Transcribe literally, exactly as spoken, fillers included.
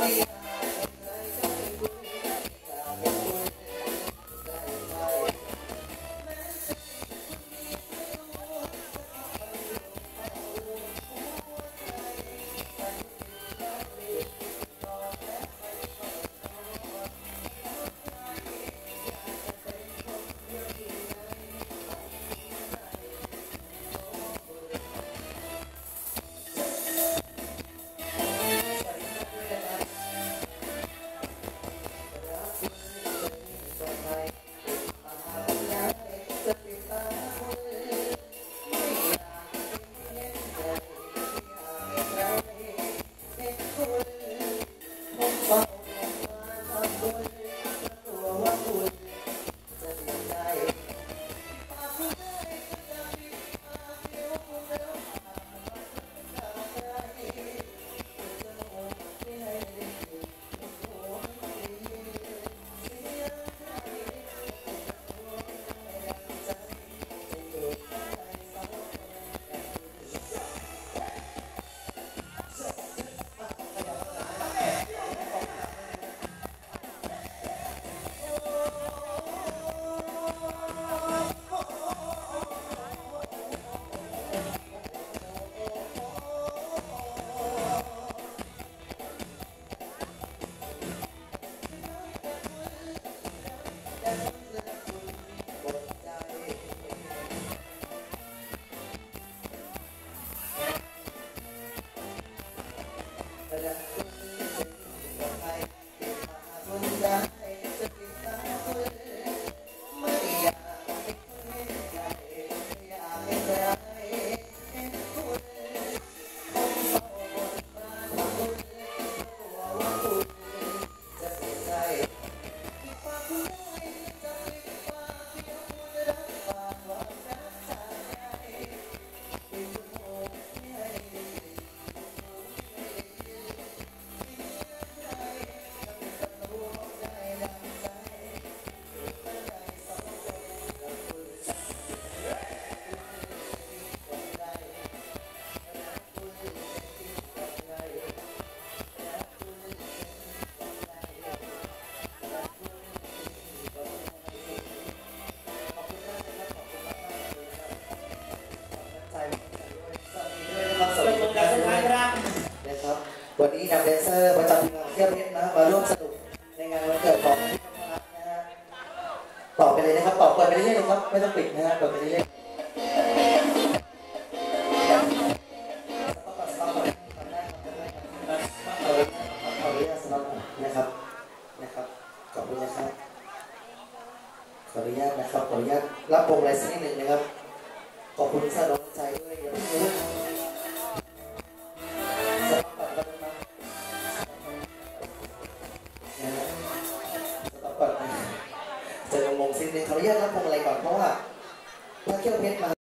วันนี้นำแดนเซอร์ประจำงานเที่ยวเพชรนะมาร่วมสนุกในงานวันเกิดของพี่ธรรมรัตน์นะฮะตอบไปเลยนะครับตอบเปิดไปเรื่อยๆนะครับไม่ต้องปิดนะฮะเปิดไปเรื่อยๆนะครับนะครับขอบคุณนะครับขออนุญาตนะครับขออนุญาตรับวงอะไรสักนิดหนึ่งนะครับขอบคุณสนองใจด้วยอย่าเพิ่งรู้จะงงๆซินิดนึงขออนุญาตรับวงอะไรก่อนเพราะว่าถ้าเที่ยวเพชรมา